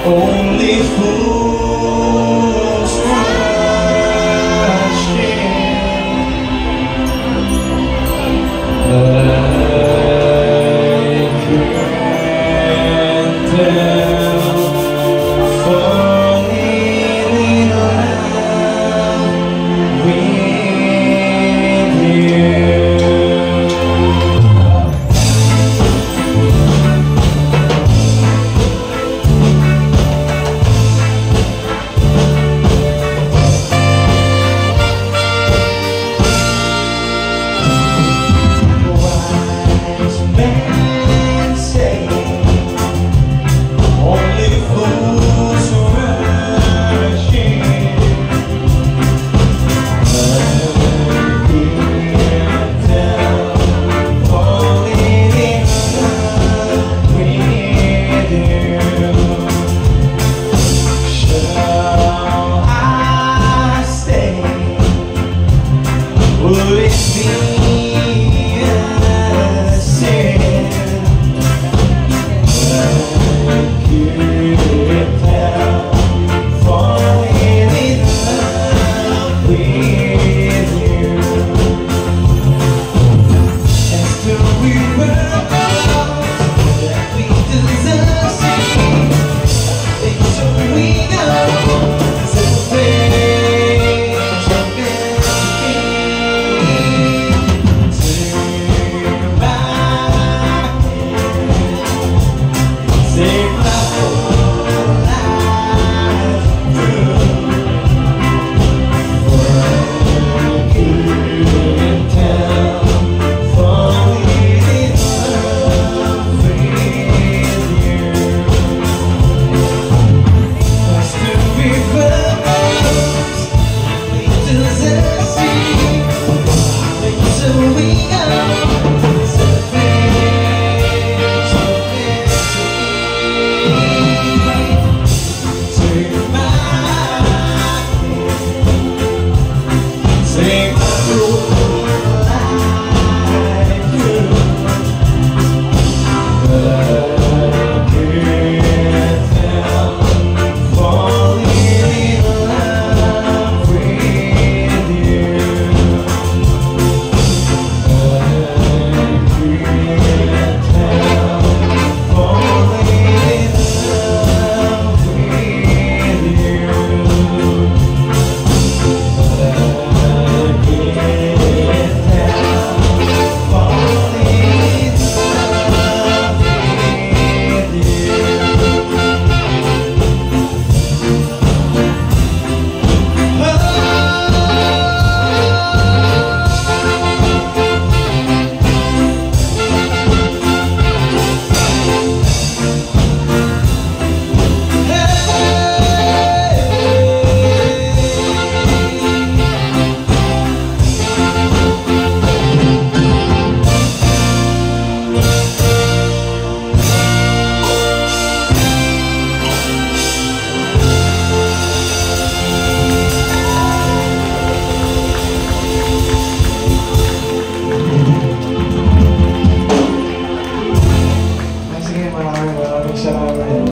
Only fools rush in, but I can't help falling in love with you. Would it be a sin? I couldn't help falling in love with you. After we were apart, that we deserve same. Things so we know, save my